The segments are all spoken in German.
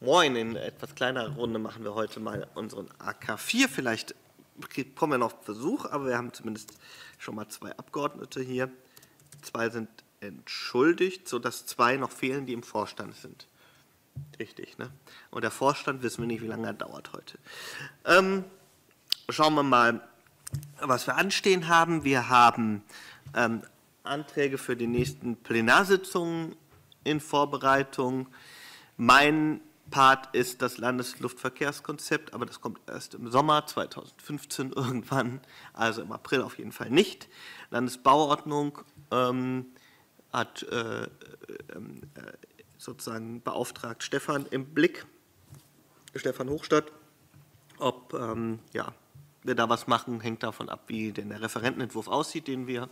Moin, in etwas kleinerer Runde machen wir heute mal unseren AK4. Vielleicht kommen wir noch auf Besuch, aber wir haben zumindest schon mal 2 Abgeordnete hier. 2 sind entschuldigt, sodass 2 noch fehlen, die im Vorstand sind. Richtig, ne? Und der Vorstand wissen wir nicht, wie lange er dauert heute. Schauen wir mal, was wir anstehen haben. Wir haben Anträge für die nächsten Plenarsitzungen in Vorbereitung. Mein Part ist das Landesluftverkehrskonzept, aber das kommt erst im Sommer 2015 irgendwann, also im April auf jeden Fall nicht. Landesbauordnung hat sozusagen beauftragt Stefan im Blick, Stefan Hochstadt. Ob ja, wir da was machen, hängt davon ab, wie denn der Referentenentwurf aussieht, den wir,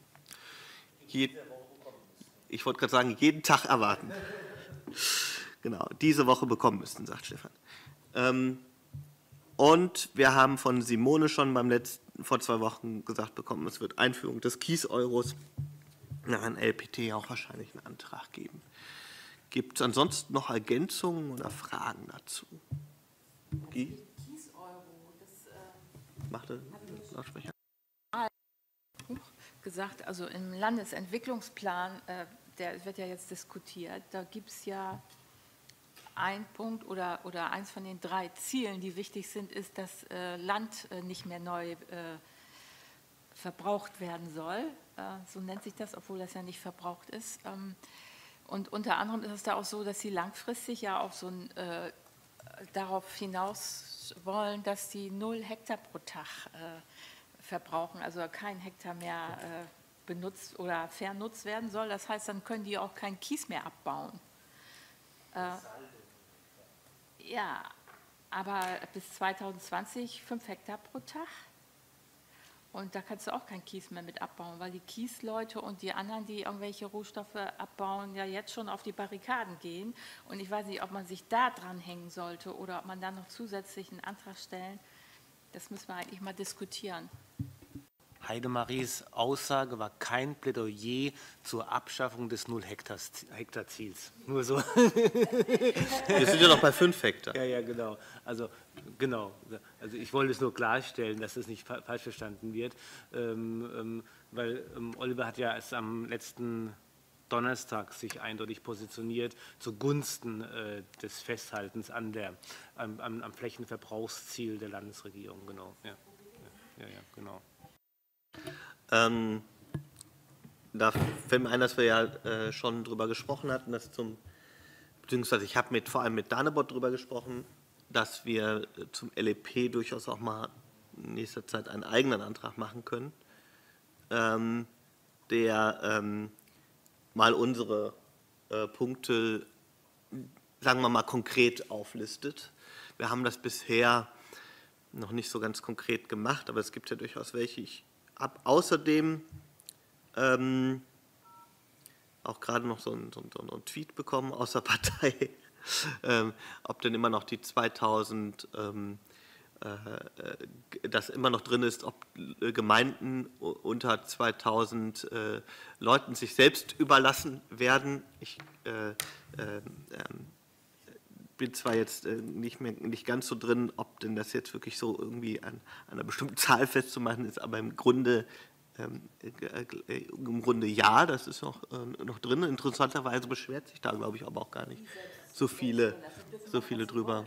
ich wollte gerade sagen, jeden Tag erwarten. Genau, diese Woche bekommen müssten, sagt Stefan. Und wir haben von Simone schon vor 2 Wochen gesagt bekommen, es wird Einführung des Kies-Euros nach einem LPT auch wahrscheinlich einen Antrag geben. Gibt es ansonsten noch Ergänzungen oder Fragen dazu? Kies-Euro, das Macht der Lautsprecher? gesagt, also im Landesentwicklungsplan, der wird ja jetzt diskutiert, da gibt es ja ein Punkt oder eins von den 3 Zielen, die wichtig sind, ist, dass Land nicht mehr neu verbraucht werden soll. So nennt sich das, obwohl das ja nicht verbraucht ist. Und unter anderem ist es da auch so, dass sie langfristig ja auch so darauf hinaus wollen, dass die 0 Hektar pro Tag verbrauchen, also kein Hektar mehr benutzt oder vernutzt werden soll. Das heißt, dann können die auch kein Kies mehr abbauen. Ja, aber bis 2020 5 Hektar pro Tag. Und da kannst du auch kein Kies mehr mit abbauen, weil die Kiesleute und die anderen, die irgendwelche Rohstoffe abbauen, ja jetzt schon auf die Barrikaden gehen. Und ich weiß nicht, ob man sich da dran hängen sollte oder ob man da noch zusätzlich einen Antrag stellen. Das müssen wir eigentlich mal diskutieren. Heidemaries Aussage war kein Plädoyer zur Abschaffung des 0-Hektar-Ziels. Nur so. Wir sind ja noch bei 5 Hektar. Ja, genau. Also ich wollte es nur klarstellen, dass es nicht falsch verstanden wird, weil Oliver hat ja erst am letzten Donnerstag sich eindeutig positioniert zugunsten des Festhaltens am Flächenverbrauchsziel der Landesregierung. Genau. Ja, genau. Da fällt mir ein, dass wir ja schon drüber gesprochen hatten, beziehungsweise ich habe vor allem mit Danebot drüber gesprochen, dass wir zum LEP durchaus auch mal in nächster Zeit einen eigenen Antrag machen können, der mal unsere Punkte, sagen wir mal, konkret auflistet. Wir haben das bisher noch nicht so ganz konkret gemacht, aber es gibt ja durchaus welche. Ich habe außerdem auch gerade noch so einen Tweet bekommen aus der Partei, ob denn immer noch die 2000, das immer noch drin ist, ob Gemeinden unter 2000 Leuten sich selbst überlassen werden. Ich bin zwar jetzt nicht ganz so drin, ob denn das jetzt wirklich so irgendwie an einer bestimmten Zahl festzumachen ist, aber im Grunde ja, das ist noch drin. Interessanterweise beschwert sich da, glaube ich, aber auch gar nicht so viele drüber.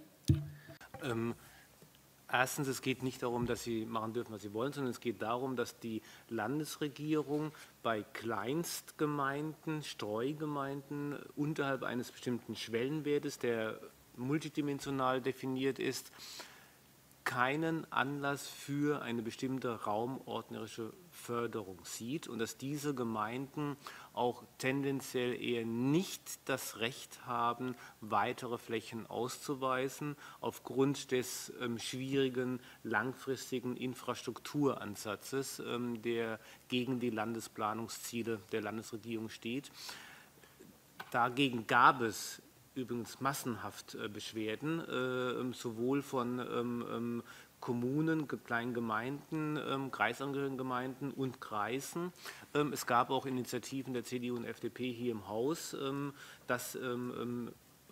Erstens, es geht nicht darum, dass Sie machen dürfen, was Sie wollen, sondern es geht darum, dass die Landesregierung bei Kleinstgemeinden, Streugemeinden unterhalb eines bestimmten Schwellenwertes, der multidimensional definiert ist, keinen Anlass für eine bestimmte raumordnerische Förderung sieht und dass diese Gemeinden auch tendenziell eher nicht das Recht haben, weitere Flächen auszuweisen, aufgrund des schwierigen langfristigen Infrastrukturansatzes, der gegen die Landesplanungsziele der Landesregierung steht. Dagegen gab es übrigens massenhaft Beschwerden, sowohl von Kommunen, kleinen Gemeinden, kreisangehörigen Gemeinden und Kreisen. Es gab auch Initiativen der CDU und FDP hier im Haus, dass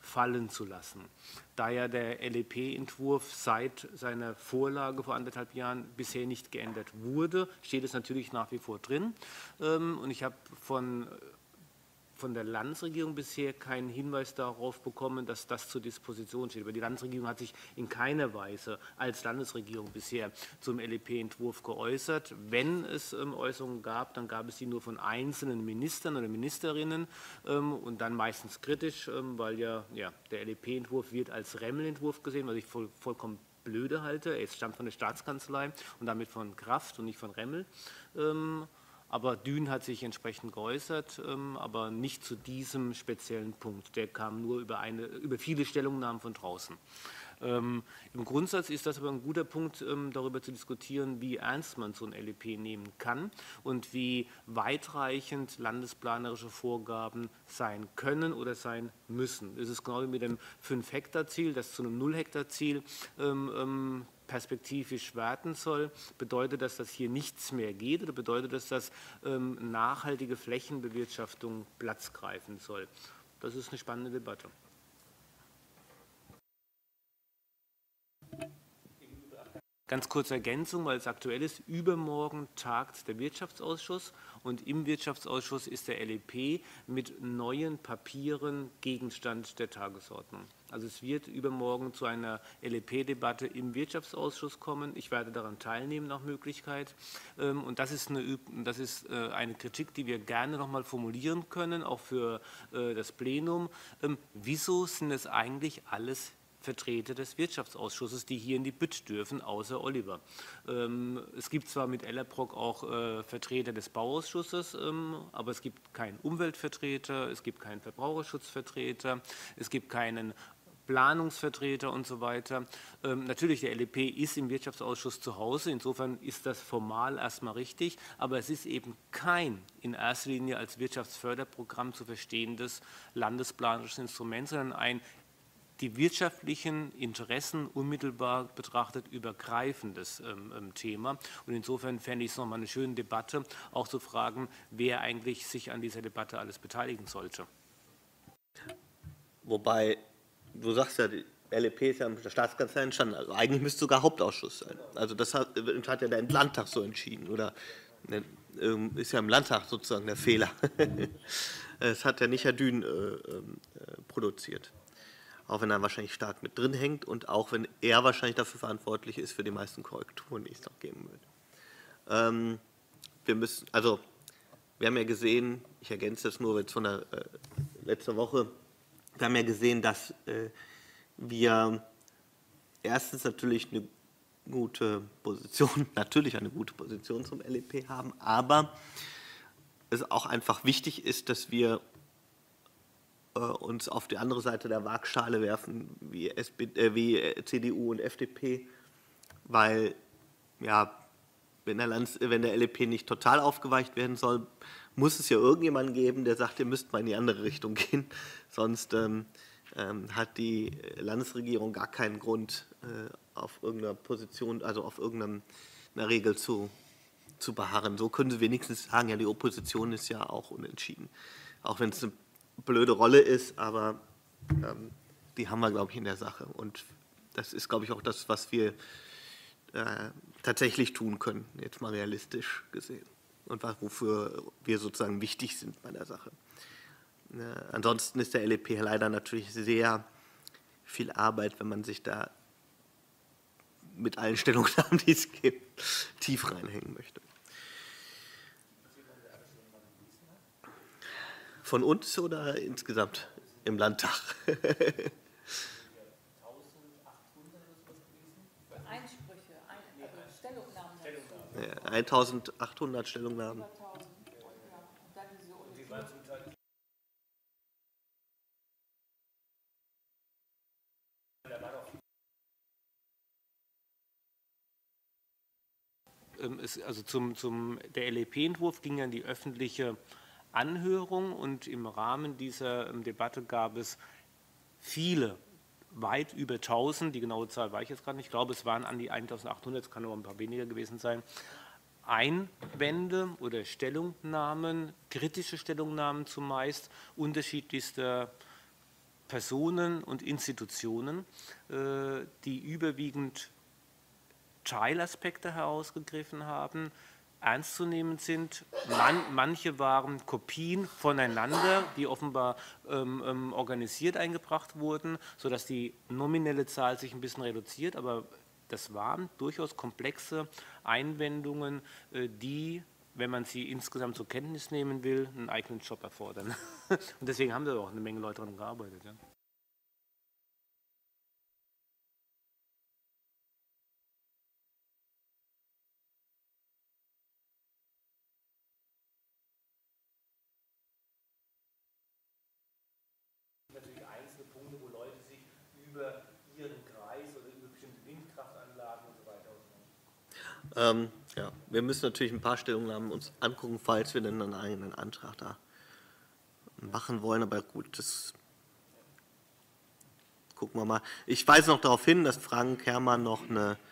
fallen zu lassen. Da ja der LEP-Entwurf seit seiner Vorlage vor 1,5 Jahren bisher nicht geändert wurde, steht es natürlich nach wie vor drin. Und ich habe von der Landesregierung bisher keinen Hinweis darauf bekommen, dass das zur Disposition steht. Aber die Landesregierung hat sich in keiner Weise als Landesregierung bisher zum LEP-Entwurf geäußert. Wenn es Äußerungen gab, dann gab es die nur von einzelnen Ministern oder Ministerinnen und dann meistens kritisch, weil ja der LEP-Entwurf wird als Remmel-Entwurf gesehen, was ich vollkommen blöde halte. Er stammt von der Staatskanzlei und damit von Kraft und nicht von Remmel. Aber Dün hat sich entsprechend geäußert, aber nicht zu diesem speziellen Punkt. Der kam nur über viele Stellungnahmen von draußen. Im Grundsatz ist das aber ein guter Punkt, darüber zu diskutieren, wie ernst man so ein LEP nehmen kann und wie weitreichend landesplanerische Vorgaben sein können oder sein müssen. Es ist genau wie mit dem 5-Hektar-Ziel, das zu einem 0-Hektar-Ziel perspektivisch werden soll. Bedeutet das, dass hier nichts mehr geht oder bedeutet das, dass nachhaltige Flächenbewirtschaftung Platz greifen soll? Das ist eine spannende Debatte. Ganz kurze Ergänzung, weil es aktuell ist. Übermorgen tagt der Wirtschaftsausschuss und im Wirtschaftsausschuss ist der LEP mit neuen Papieren Gegenstand der Tagesordnung. Also es wird übermorgen zu einer LEP-Debatte im Wirtschaftsausschuss kommen. Ich werde daran teilnehmen nach Möglichkeit. Und das ist eine Kritik, die wir gerne noch mal formulieren können, auch für das Plenum. Wieso sind es eigentlich alles Vertreter des Wirtschaftsausschusses, die hier in die Bütt dürfen, außer Oliver. Es gibt zwar mit Ellerbrock auch Vertreter des Bauausschusses, aber es gibt keinen Umweltvertreter, es gibt keinen Verbraucherschutzvertreter, es gibt keinen Planungsvertreter und so weiter. Natürlich, der LEP ist im Wirtschaftsausschuss zu Hause, insofern ist das formal erstmal richtig, aber es ist eben kein in erster Linie als Wirtschaftsförderprogramm zu verstehendes landesplanerisches Instrument, sondern ein die wirtschaftlichen Interessen unmittelbar betrachtet übergreifendes Thema. Und insofern fände ich es nochmal eine schöne Debatte, auch zu fragen, wer eigentlich sich an dieser Debatte alles beteiligen sollte. Wobei, du sagst ja, die LEP ist ja mit der Staatskanzlei entstanden, also eigentlich müsste sogar Hauptausschuss sein. Also das hat ja der Landtag so entschieden, oder ist ja im Landtag sozusagen der Fehler. Es hat ja nicht Herr Dün produziert. Auch wenn er wahrscheinlich stark mit drin hängt und auch wenn er wahrscheinlich dafür verantwortlich ist für die meisten Korrekturen, die es noch geben wird. Wir haben ja gesehen, ich ergänze das nur jetzt von der letzten Woche, wir haben ja gesehen, dass wir erstens natürlich eine gute Position zum LEP haben, aber es auch einfach wichtig ist, dass wir uns auf die andere Seite der Waagschale werfen, wie CDU und FDP, weil ja, wenn der LEP nicht total aufgeweicht werden soll, muss es ja irgendjemanden geben, der sagt, ihr müsst mal in die andere Richtung gehen, sonst hat die Landesregierung gar keinen Grund, auf irgendeiner Position, also auf irgendeiner Regel zu beharren. So können sie wenigstens sagen, ja, die Opposition ist ja auch unentschieden, auch wenn es eine blöde Rolle ist, aber die haben wir, glaube ich, in der Sache. Und das ist, glaube ich, auch das, was wir tatsächlich tun können, jetzt mal realistisch gesehen. Und wofür wir sozusagen wichtig sind bei der Sache. Ansonsten ist der LEP leider natürlich sehr viel Arbeit, wenn man sich da mit allen Stellungnahmen, die es gibt, tief reinhängen möchte. Von uns oder insgesamt im Landtag? Einsprüche, Stellungnahmen. Ja, 1800 Stellungnahmen. Der LEP-Entwurf ging ja in die öffentliche Anhörung und im Rahmen dieser Debatte gab es viele, weit über 1000, die genaue Zahl weiß ich jetzt gerade nicht, ich glaube, es waren an die 1800, es kann nur ein paar weniger gewesen sein, Einwände oder Stellungnahmen, kritische Stellungnahmen zumeist, unterschiedlichster Personen und Institutionen, die überwiegend Teilaspekte herausgegriffen haben, ernstzunehmend sind. Manche waren Kopien voneinander, die offenbar organisiert eingebracht wurden, sodass die nominelle Zahl sich ein bisschen reduziert, aber das waren durchaus komplexe Einwendungen, die, wenn man sie insgesamt zur Kenntnis nehmen will, einen eigenen Job erfordern. Und deswegen haben da auch eine Menge Leute daran gearbeitet. Ja. Natürlich einzelne Punkte, wo Leute sich über ihren Kreis oder über bestimmte Windkraftanlagen und so weiter ausmachen. Ja, wir müssen natürlich ein paar Stellungnahmen uns angucken, falls wir dann einen eigenen Antrag da machen wollen, aber gut, das gucken wir mal. Ich weise noch darauf hin, dass Frank Herrmann noch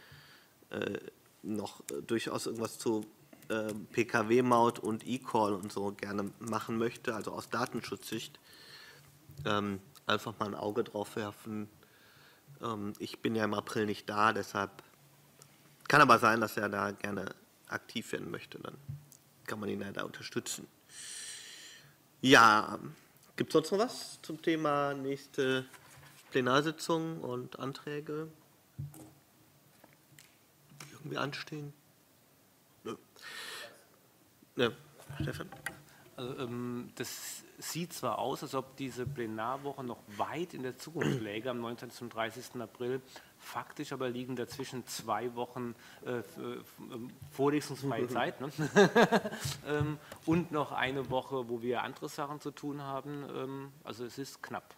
durchaus irgendwas zu PKW-Maut und E-Call und so gerne machen möchte, also aus Datenschutzsicht. Einfach mal ein Auge drauf werfen. Ich bin ja im April nicht da, deshalb kann aber sein, dass er da gerne aktiv werden möchte. Dann kann man ihn ja da unterstützen. Ja, gibt es sonst noch was zum Thema nächste Plenarsitzung und Anträge? Die irgendwie anstehen? Nö. Nö. Stefan? Also, das sieht zwar aus, als ob diese Plenarwoche noch weit in der Zukunft läge, am 19. zum 30. April, faktisch aber liegen dazwischen 2 Wochen vorlesungsfreie Zeit, ne? Und noch eine Woche, wo wir andere Sachen zu tun haben. Also es ist knapp.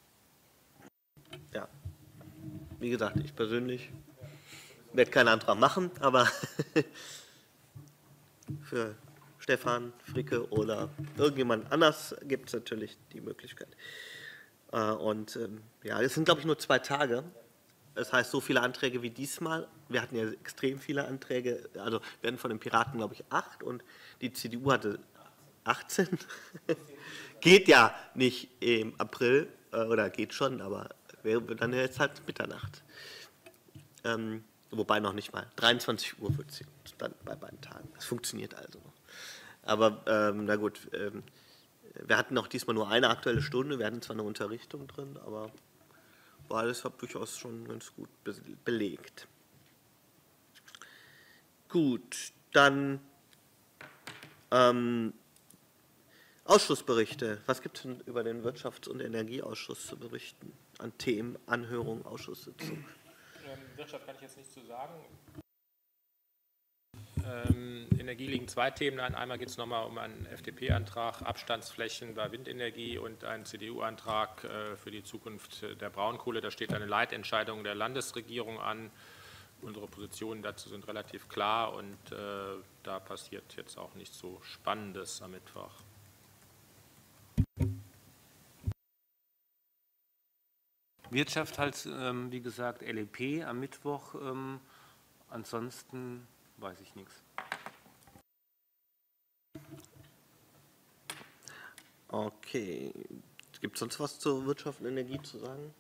Ja, wie gesagt, ich persönlich werde keinen Antrag machen, aber für Stefan, Fricke oder irgendjemand anders gibt es natürlich die Möglichkeit. Ja, es sind, glaube ich, nur 2 Tage. Das heißt, so viele Anträge wie diesmal. Wir hatten ja extrem viele Anträge. Also wir hatten von den Piraten, glaube ich, 8 und die CDU hatte 18. Geht ja nicht im April, oder geht schon, aber wäre dann jetzt halt Mitternacht. Wobei noch nicht mal. 23 Uhr wird es dann bei beiden Tagen. Das funktioniert also noch. Aber na gut, wir hatten auch diesmal nur eine Aktuelle Stunde. Wir hatten zwar eine Unterrichtung drin, aber war deshalb durchaus schon ganz gut belegt. Gut, dann Ausschussberichte. Was gibt es denn über den Wirtschafts- und Energieausschuss zu berichten? An Themen, Anhörung, Ausschusssitzung? Wirtschaft kann ich jetzt nicht zu sagen. Energie liegen 2 Themen an. Einmal geht es nochmal um einen FDP-Antrag, Abstandsflächen bei Windenergie und einen CDU-Antrag für die Zukunft der Braunkohle. Da steht eine Leitentscheidung der Landesregierung an. Unsere Positionen dazu sind relativ klar und da passiert jetzt auch nichts so Spannendes am Mittwoch. Wirtschaft halt, wie gesagt, LEP am Mittwoch. Ansonsten weiß ich nichts. Okay. Gibt es sonst was zur Wirtschaft und Energie zu sagen?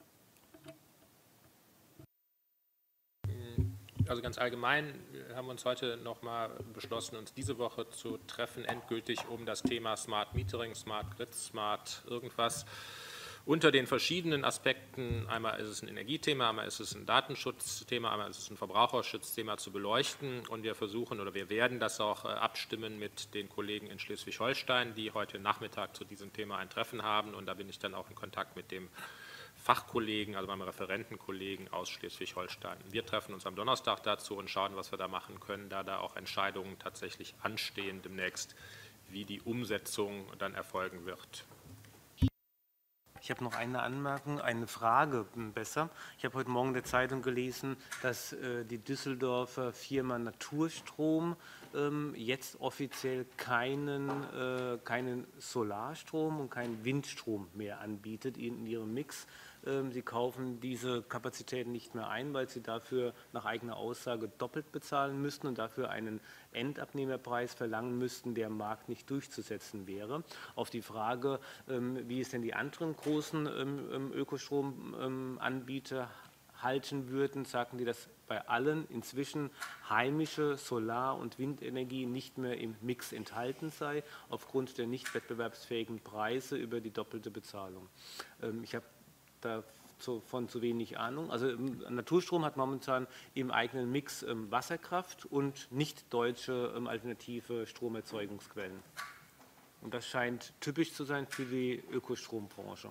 Also ganz allgemein haben wir uns heute nochmal beschlossen, uns diese Woche zu treffen, endgültig um das Thema Smart Metering, Smart Grid, Smart irgendwas unter den verschiedenen Aspekten, einmal ist es ein Energiethema, einmal ist es ein Datenschutzthema, einmal ist es ein Verbraucherschutzthema zu beleuchten und wir versuchen oder wir werden das auch abstimmen mit den Kollegen in Schleswig-Holstein, die heute Nachmittag zu diesem Thema ein Treffen haben und da bin ich dann auch in Kontakt mit dem Fachkollegen, also meinem Referentenkollegen aus Schleswig-Holstein. Wir treffen uns am Donnerstag dazu und schauen, was wir da machen können, da auch Entscheidungen tatsächlich anstehen demnächst, wie die Umsetzung dann erfolgen wird. Ich habe noch eine Anmerkung, eine Frage besser. Ich habe heute Morgen in der Zeitung gelesen, dass die Düsseldorfer Firma Naturstrom jetzt offiziell keinen Solarstrom und keinen Windstrom mehr anbietet in ihrem Mix. Sie kaufen diese Kapazitäten nicht mehr ein, weil sie dafür nach eigener Aussage doppelt bezahlen müssten und dafür einen Endabnehmerpreis verlangen müssten, der am Markt nicht durchzusetzen wäre. Auf die Frage, wie es denn die anderen großen Ökostromanbieter halten würden, sagten die, dass bei allen inzwischen heimische Solar- und Windenergie nicht mehr im Mix enthalten sei, aufgrund der nicht wettbewerbsfähigen Preise über die doppelte Bezahlung. Ich habe davon zu wenig Ahnung. Also Naturstrom hat momentan im eigenen Mix Wasserkraft und nicht deutsche alternative Stromerzeugungsquellen. Und das scheint typisch zu sein für die Ökostrombranche.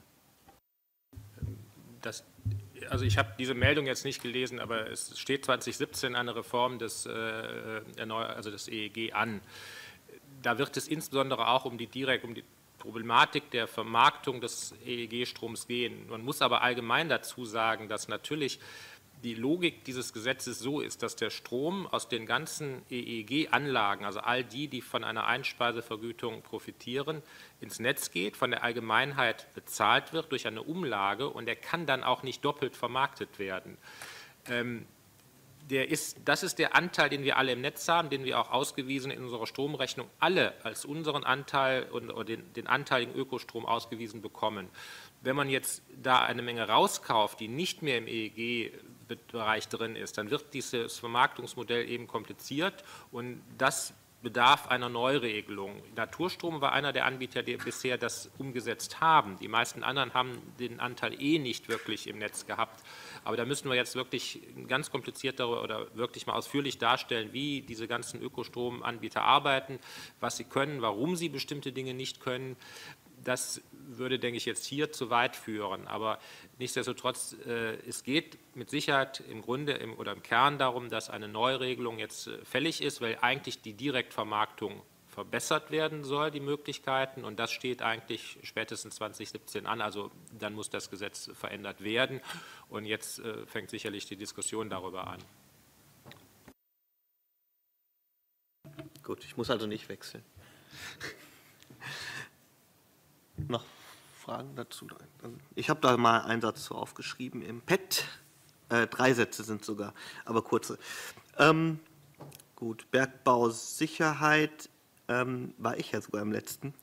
Also ich habe diese Meldung jetzt nicht gelesen, aber es steht 2017 eine Reform des EEG an. Da wird es insbesondere auch um die Problematik der Vermarktung des EEG-Stroms gehen. Man muss aber allgemein dazu sagen, dass natürlich die Logik dieses Gesetzes so ist, dass der Strom aus den ganzen EEG-Anlagen, also all die von einer Einspeisevergütung profitieren, ins Netz geht, von der Allgemeinheit bezahlt wird durch eine Umlage und er kann dann auch nicht doppelt vermarktet werden. Das ist der Anteil, den wir alle im Netz haben, den wir auch ausgewiesen in unserer Stromrechnung alle als unseren Anteil oder den anteiligen Ökostrom ausgewiesen bekommen. Wenn man jetzt da eine Menge rauskauft, die nicht mehr im EEG-Bereich drin ist, dann wird dieses Vermarktungsmodell eben kompliziert und das bedarf einer Neuregelung. Naturstrom war einer der Anbieter, die bisher das umgesetzt haben. Die meisten anderen haben den Anteil nicht wirklich im Netz gehabt. Aber da müssen wir jetzt wirklich ganz kompliziert oder wirklich mal ausführlich darstellen, wie diese ganzen Ökostromanbieter arbeiten, was sie können, warum sie bestimmte Dinge nicht können. Das würde, denke ich, jetzt hier zu weit führen. Aber nichtsdestotrotz, es geht mit Sicherheit im Grunde oder im Kern darum, dass eine Neuregelung jetzt fällig ist, weil eigentlich die Direktvermarktung verbessert werden soll, die Möglichkeiten. Und das steht eigentlich spätestens 2017 an. Also dann muss das Gesetz verändert werden. Und jetzt fängt sicherlich die Diskussion darüber an. Gut, ich muss also nicht wechseln. Noch Fragen dazu? Ich habe da mal einen Satz zu aufgeschrieben im Pad. 3 Sätze sind sogar, aber kurze. Gut, Bergbausicherheit war ich ja sogar im letzten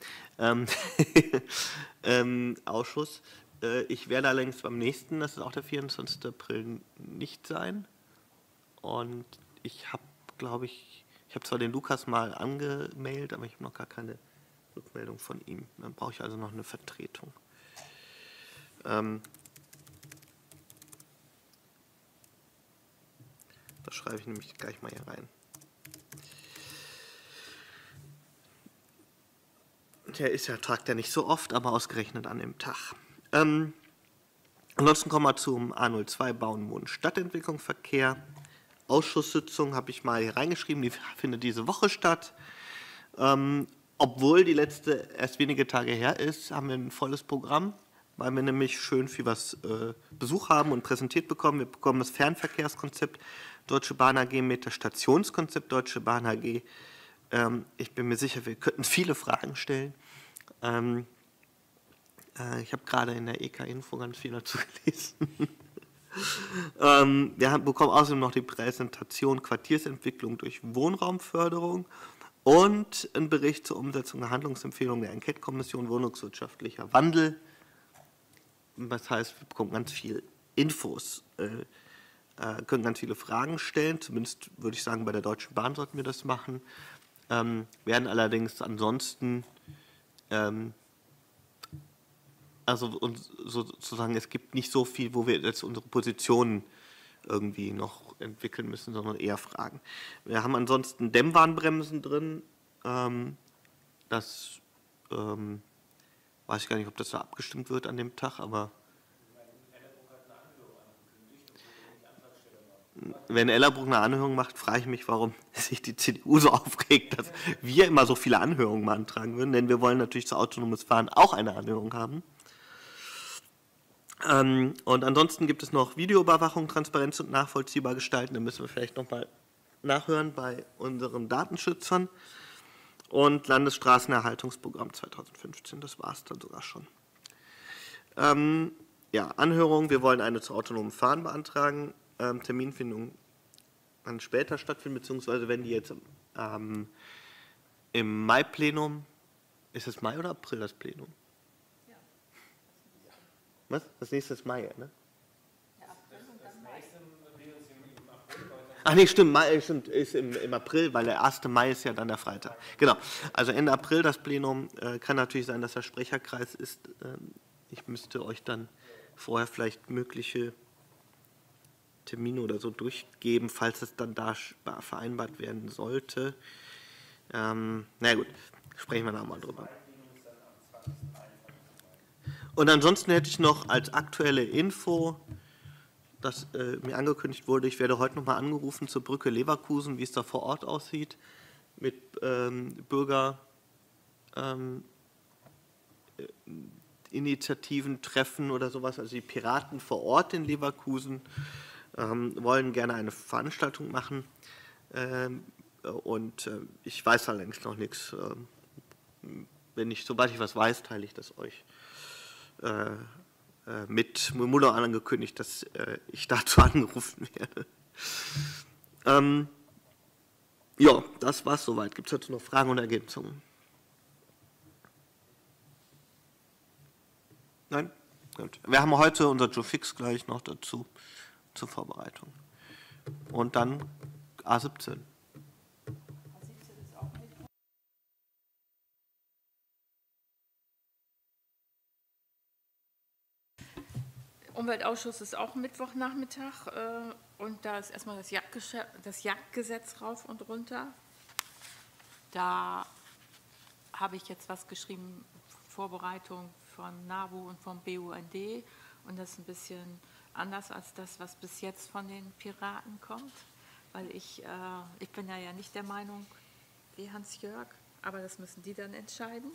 Ausschuss. Ich werde allerdings beim nächsten, das ist auch der 24. April, nicht sein. Und ich habe, glaube ich habe zwar den Lukas mal angemeldet, aber ich habe noch gar keine Rückmeldung von ihm. Dann brauche ich also noch eine Vertretung. Das schreibe ich nämlich gleich mal hier rein. Tragt er nicht so oft, aber ausgerechnet an dem Tag. Ansonsten kommen wir zum A02 Bauen, Wohnen, Stadtentwicklung, Verkehr. Ausschusssitzung habe ich mal hier reingeschrieben, die findet diese Woche statt. Obwohl die letzte erst wenige Tage her ist, haben wir ein volles Programm, weil wir nämlich schön viel Besuch haben und präsentiert bekommen. Wir bekommen das Fernverkehrskonzept Deutsche Bahn AG mit das Stationskonzept Deutsche Bahn AG. Ich bin mir sicher, wir könnten viele Fragen stellen. Ich habe gerade in der EK-Info ganz viel dazu gelesen. Wir bekommen außerdem noch die Präsentation Quartiersentwicklung durch Wohnraumförderung und einen Bericht zur Umsetzung der Handlungsempfehlungen der Enquete-Kommission Wohnungswirtschaftlicher Wandel. Das heißt, wir bekommen ganz viel Infos, können ganz viele Fragen stellen, zumindest würde ich sagen, bei der Deutschen Bahn sollten wir das machen, werden allerdings ansonsten, sozusagen, es gibt nicht so viel, wo wir jetzt unsere Positionen irgendwie noch entwickeln müssen, sondern eher Fragen. Wir haben ansonsten Dämmwarnbremsen drin. Das weiß ich gar nicht, ob das da abgestimmt wird an dem Tag, aber wenn Ellerbruck eine Anhörung macht, frage ich mich, warum sich die CDU so aufregt, dass wir immer so viele Anhörungen beantragen würden, denn wir wollen natürlich zu autonomes Fahren auch eine Anhörung haben. Und ansonsten gibt es noch Videoüberwachung, Transparenz und nachvollziehbar gestalten. Da müssen wir vielleicht noch mal nachhören bei unseren Datenschützern. Und Landesstraßenerhaltungsprogramm 2015, das war es dann sogar schon. Ja, Anhörung, wir wollen eine zu autonomen Fahren beantragen. Terminfindung kann später stattfinden, beziehungsweise wenn die jetzt im Mai-Plenum, ist es Mai oder April das Plenum? Ja. Was? Das nächste ist Mai, ne? Ach nee, stimmt, Mai stimmt, ist im April, weil der 1. Mai ist ja dann der Freitag. Genau, also Ende April das Plenum. Kann natürlich sein, dass der Sprecherkreis ist. Ich müsste euch dann vorher vielleicht mögliche Termine oder so durchgeben, falls es dann da vereinbart werden sollte. Na gut, sprechen wir da mal drüber. Und ansonsten hätte ich noch als aktuelle Info, das mir angekündigt wurde, ich werde heute nochmal angerufen zur Brücke Leverkusen, wie es da vor Ort aussieht, mit Bürgerinitiativen, Treffen oder sowas. Also die Piraten vor Ort in Leverkusen wollen gerne eine Veranstaltung machen. Und ich weiß allerdings noch nichts. Sobald ich was weiß, teile ich das euch mit. Mir wurde auch angekündigt, dass ich dazu angerufen werde. Ja, das war's soweit. Gibt es dazu noch Fragen und Ergänzungen? Nein? Gut. Wir haben heute unser Joe Fix gleich noch dazu zur Vorbereitung. Und dann A17. Umweltausschuss ist auch Mittwochnachmittag und da ist erstmal das Jagdgesetz rauf und runter. Da habe ich jetzt was geschrieben, Vorbereitung von NABU und vom BUND, und das ist ein bisschen anders als das, was bis jetzt von den Piraten kommt, weil ich bin ja nicht der Meinung wie Hans-Jörg, aber das müssen die dann entscheiden.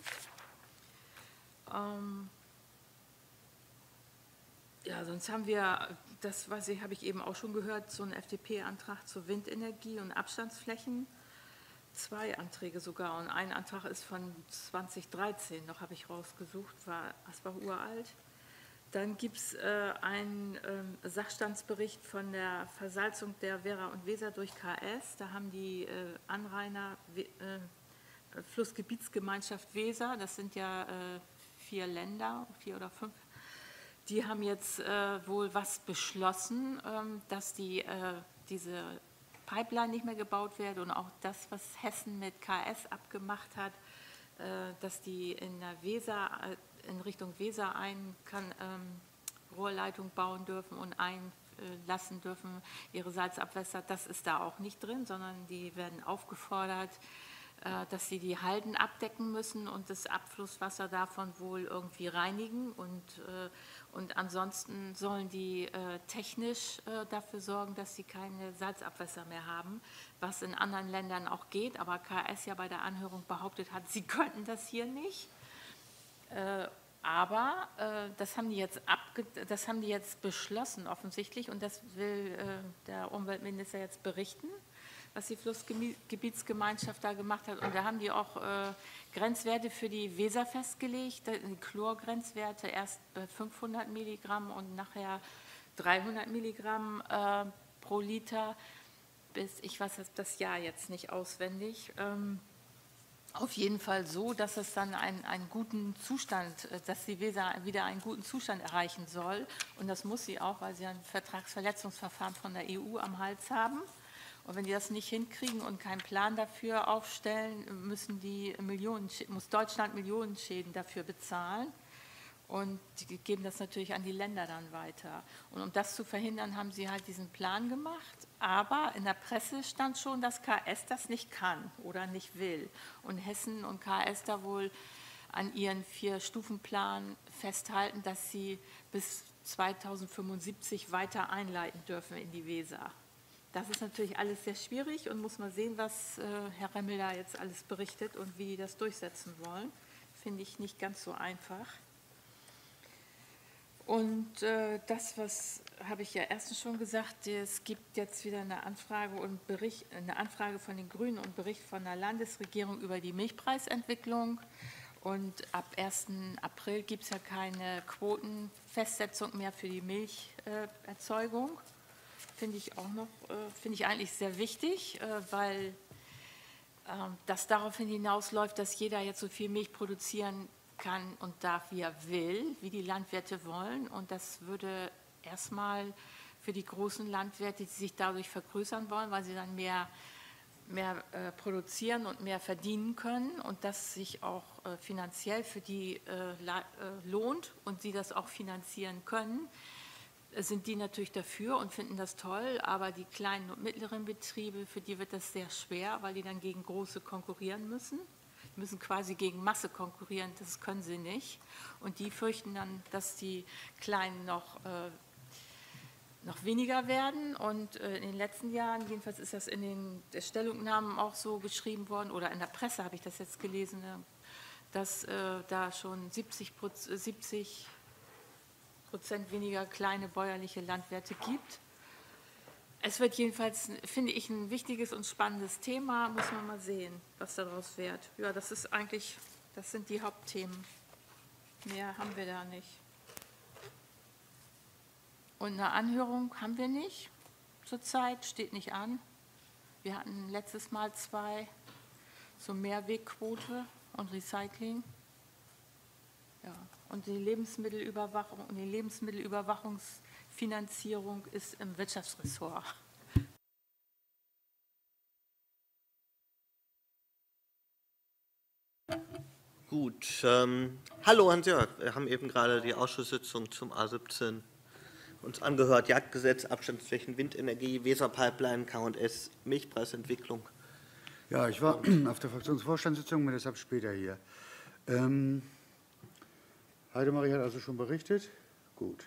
Ja, sonst haben wir, das habe ich eben auch schon gehört, so einen FDP-Antrag zur Windenergie und Abstandsflächen. 2 Anträge sogar, und ein Antrag ist von 2013, noch habe ich rausgesucht, das war uralt. Dann gibt es einen Sachstandsbericht von der Versalzung der Werra und Weser durch KS. Da haben die Anrainer Flussgebietsgemeinschaft Weser, das sind ja 4 Länder, 4 oder 5, die haben jetzt wohl was beschlossen, dass diese Pipeline nicht mehr gebaut wird, und auch das, was Hessen mit KS abgemacht hat, dass die in der Weser, in Richtung Weser Rohrleitung bauen dürfen und einlassen dürfen, ihre Salzabwässer, das ist da auch nicht drin, sondern die werden aufgefordert, dass sie die Halden abdecken müssen und das Abflusswasser davon wohl irgendwie reinigen, und ansonsten sollen die technisch dafür sorgen, dass sie keine Salzabwässer mehr haben, was in anderen Ländern auch geht, aber KS ja bei der Anhörung behauptet hat, sie könnten das hier nicht. Aber das haben die jetzt beschlossen offensichtlich, und das will der Umweltminister jetzt berichten, was die Flussgebietsgemeinschaft da gemacht hat. Und da haben die auch Grenzwerte für die Weser festgelegt, die Chlorgrenzwerte erst bei 500 Milligramm und nachher 300 Milligramm pro Liter, ich weiß das Jahr jetzt nicht auswendig. Auf jeden Fall so, dass es dann einen guten Zustand, dass die Weser wieder einen guten Zustand erreichen soll. Und das muss sie auch, weil sie ein Vertragsverletzungsverfahren von der EU am Hals haben. Und wenn die das nicht hinkriegen und keinen Plan dafür aufstellen, muss Deutschland Millionenschäden dafür bezahlen. Und die geben das natürlich an die Länder dann weiter. Und um das zu verhindern, haben sie halt diesen Plan gemacht. Aber in der Presse stand schon, dass KS das nicht kann oder nicht will. Und Hessen und KS da wohl an ihren 4-Stufen-Plan festhalten, dass sie bis 2075 weiter einleiten dürfen in die Weser. Das ist natürlich alles sehr schwierig, und muss mal sehen, was Herr Remmel da jetzt alles berichtet und wie die das durchsetzen wollen. Finde ich nicht ganz so einfach. Und das, was habe ich ja erstens schon gesagt, es gibt jetzt wieder eine Anfrage von den Grünen und Bericht von der Landesregierung über die Milchpreisentwicklung. Und ab 1. April gibt es ja keine Quotenfestsetzung mehr für die Milcherzeugung. Finde ich eigentlich sehr wichtig, weil das darauf hinausläuft, dass jeder jetzt so viel Milch produzieren kann und darf, wie er will, wie die Landwirte wollen. Und das würde erstmal für die großen Landwirte, die sich dadurch vergrößern wollen, weil sie dann mehr produzieren und mehr verdienen können und das sich auch finanziell für die lohnt und sie das auch finanzieren können, sind die natürlich dafür und finden das toll, aber die kleinen und mittleren Betriebe, für die wird das sehr schwer, weil die dann gegen große konkurrieren müssen. Die müssen quasi gegen Masse konkurrieren, das können sie nicht. Und die fürchten dann, dass die Kleinen noch weniger werden. Und in den letzten Jahren, jedenfalls ist das in den Stellungnahmen auch so geschrieben worden, oder in der Presse habe ich das jetzt gelesen, dass da schon 70% weniger kleine bäuerliche Landwirte gibt. Es wird jedenfalls, finde ich, ein wichtiges und spannendes Thema. Muss man mal sehen, was daraus wird. Ja, das sind die Hauptthemen. Mehr haben wir da nicht. Und eine Anhörung haben wir nicht zurzeit, steht nicht an. Wir hatten letztes Mal 2 zur Mehrwegquote und Recycling. Ja. Und die Lebensmittelüberwachung und die Lebensmittelüberwachungsfinanzierung ist im Wirtschaftsressort. Gut. Hallo Hans-Jörg, wir haben eben gerade die Ausschusssitzung zum A17 uns angehört. Jagdgesetz, Abstandsflächen, Windenergie, Weserpipeline, K&S, Milchpreisentwicklung. Ja, ich war auf der Fraktionsvorstandssitzung, bin deshalb später hier. Heidemarie hat also schon berichtet. Gut.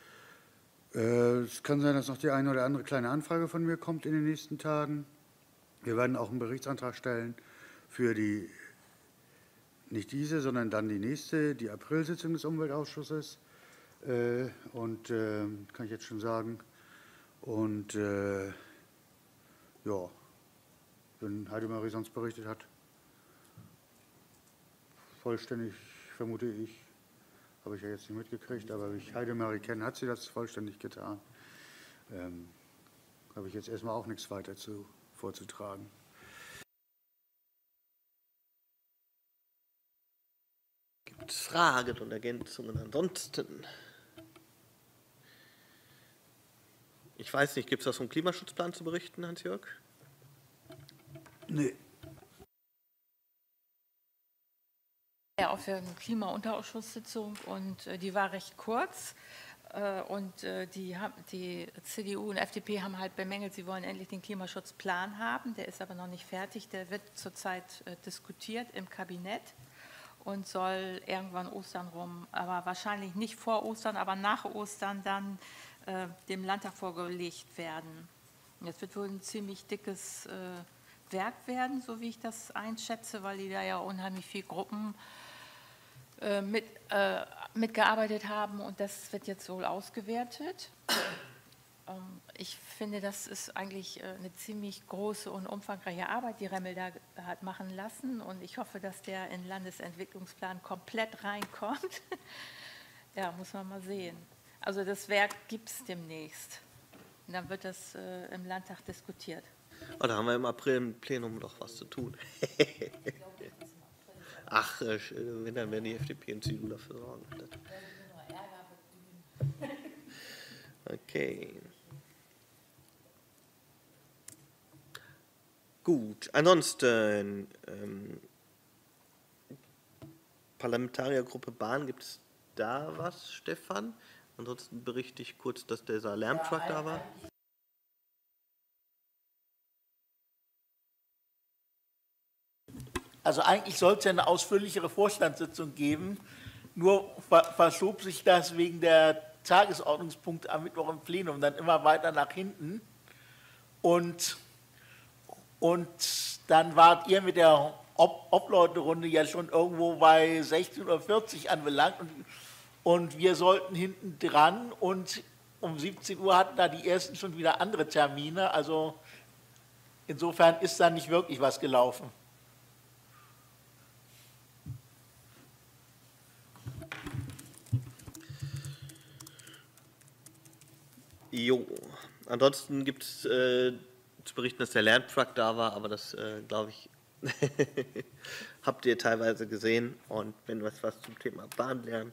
Es kann sein, dass noch die eine oder andere kleine Anfrage von mir kommt in den nächsten Tagen. Wir werden auch einen Berichtsantrag stellen für die, nicht diese, sondern dann die nächste, die Aprilsitzung des Umweltausschusses. Und kann ich jetzt schon sagen. Und ja, wenn Heidemarie sonst berichtet hat, vollständig, vermute ich, habe ich ja jetzt nicht mitgekriegt, aber wie ich Heidemarie kenne, hat sie das vollständig getan. Habe ich jetzt erstmal auch nichts weiter vorzutragen. Gibt es Fragen und Ergänzungen ansonsten? Ich weiß nicht, gibt es was vom Klimaschutzplan zu berichten, Hans-Jörg? Nee. Ja, auf der Klimaunterausschuss-Sitzung und die war recht kurz. Und die CDU und FDP haben halt bemängelt, sie wollen endlich den Klimaschutzplan haben. Der ist aber noch nicht fertig. Der wird zurzeit diskutiert im Kabinett und soll irgendwann Ostern rum, aber wahrscheinlich nicht vor Ostern, aber nach Ostern dann dem Landtag vorgelegt werden. Das wird wohl ein ziemlich dickes Werk werden, so wie ich das einschätze, weil die da ja unheimlich viele Gruppen mitgearbeitet haben und das wird jetzt wohl ausgewertet. Ich finde, das ist eigentlich eine ziemlich große und umfangreiche Arbeit, die Remmel da hat machen lassen und ich hoffe, dass der in den Landesentwicklungsplan komplett reinkommt. Ja, muss man mal sehen. Also das Werk gibt es demnächst. Und dann wird das im Landtag diskutiert. Oh, da haben wir im April im Plenum noch was zu tun. Ach, wenn, dann werden die FDP und CDU dafür sorgen. Okay. Gut, ansonsten Parlamentariergruppe Bahn, gibt es da was, Stefan? Ansonsten berichte ich kurz, dass dieser Lärmtruck da war. Also eigentlich sollte es ja eine ausführlichere Vorstandssitzung geben, nur verschob sich das wegen der Tagesordnungspunkte am Mittwoch im Plenum dann immer weiter nach hinten. Und dann wart ihr mit der Obleuterunde ja schon irgendwo bei 16:40 Uhr anbelangt und wir sollten hinten dran und um 17 Uhr hatten da die ersten schon wieder andere Termine. Also insofern ist da nicht wirklich was gelaufen. Jo, ansonsten gibt es zu berichten, dass der Lerntrack da war, aber das, glaube ich, habt ihr teilweise gesehen. Und wenn was zum Thema Bahnlärm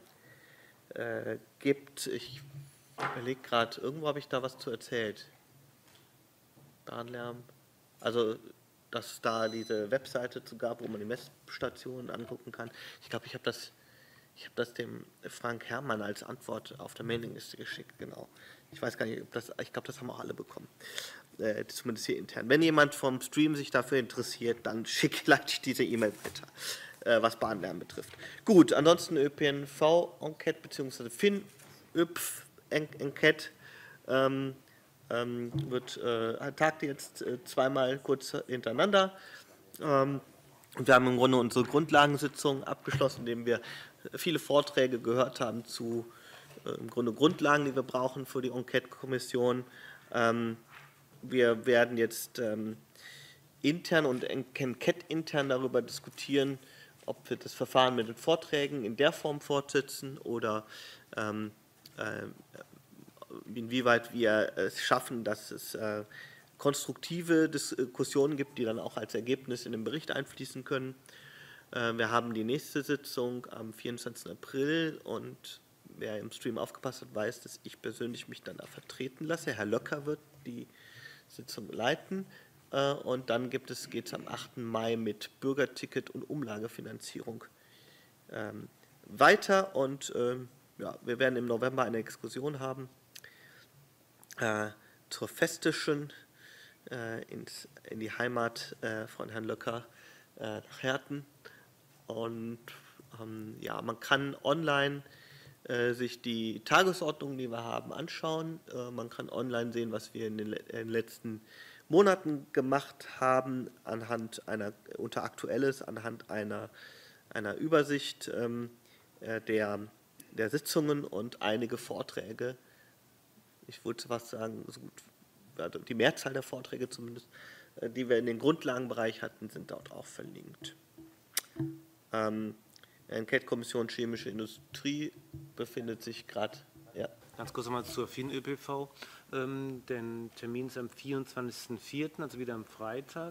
gibt, ich überlege gerade, irgendwo habe ich da was zu erzählt. Bahnlärm, also dass es da diese Webseite zu gab, wo man die Messstationen angucken kann. Ich glaube, ich habe das dem Frank Herrmann als Antwort auf der Mailingliste geschickt, genau. Ich weiß gar nicht, ich glaube, das haben auch alle bekommen. Zumindest hier intern. Wenn jemand vom Stream sich dafür interessiert, dann leite ich diese E-Mail weiter, was Bahnlärm betrifft. Gut, ansonsten ÖPNV-Enquete bzw. FIN-ÖPF-Enquete tagte jetzt zweimal kurz hintereinander. Und wir haben im Grunde unsere Grundlagensitzung abgeschlossen, indem wir viele Vorträge gehört haben zu im Grunde Grundlagen, die wir brauchen für die Enquete-Kommission. Wir werden jetzt intern und Enquete intern darüber diskutieren, ob wir das Verfahren mit den Vorträgen in der Form fortsetzen oder inwieweit wir es schaffen, dass es konstruktive Diskussionen gibt, die dann auch als Ergebnis in den Bericht einfließen können. Wir haben die nächste Sitzung am 24. April und wer im Stream aufgepasst hat, weiß, dass ich persönlich mich dann da vertreten lasse. Herr Löcker wird die Sitzung leiten und dann geht es am 8. Mai mit Bürgerticket und Umlagefinanzierung weiter und ja, wir werden im November eine Exkursion haben zur Festischen in die Heimat von Herrn Löcker nach Herten. Und ja, man kann online sich die Tagesordnung, die wir haben, anschauen. Man kann online sehen, was wir in den letzten Monaten gemacht haben, unter Aktuelles, anhand einer Übersicht der Sitzungen und einige Vorträge. Ich würde fast sagen, so gut, also die Mehrzahl der Vorträge zumindest, die wir in den Grundlagenbereich hatten, sind dort auch verlinkt. Enquete-Kommission Chemische Industrie befindet sich gerade. Ja. Ganz kurz nochmal zur FIN-ÖPV. Den Termin ist am 24.04., also wieder am Freitag.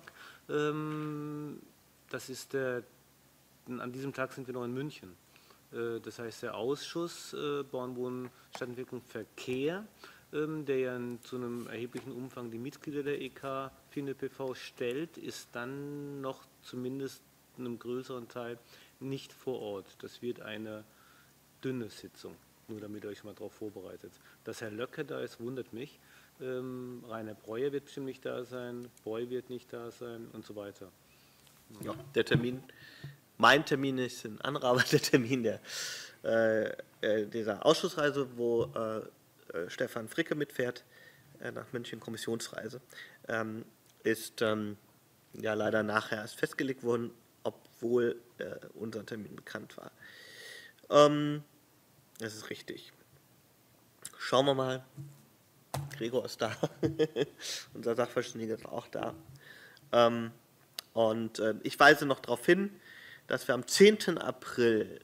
Das ist an diesem Tag sind wir noch in München. Das heißt, der Ausschuss Bauen, Wohnen, Stadtentwicklung, Verkehr, der ja zu einem erheblichen Umfang die Mitglieder der EK FIN-ÖPV stellt, ist dann noch zumindest in einem größeren Teil nicht vor Ort. Das wird eine dünne Sitzung, nur damit ihr euch mal darauf vorbereitet. Dass Herr Löcke da ist, wundert mich. Rainer Breuer wird bestimmt nicht da sein, Boy wird nicht da sein und so weiter. Ja, der Termin, mein Termin ist ein anderer, aber der Termin dieser Ausschussreise, wo Stefan Fricke mitfährt, nach München, Kommissionsreise, ist ja leider nachher erst festgelegt worden, obwohl unser Termin bekannt war. Das ist richtig. Schauen wir mal. Gregor ist da. Unser Sachverständiger ist auch da. Und ich weise noch darauf hin, dass wir am 10. April,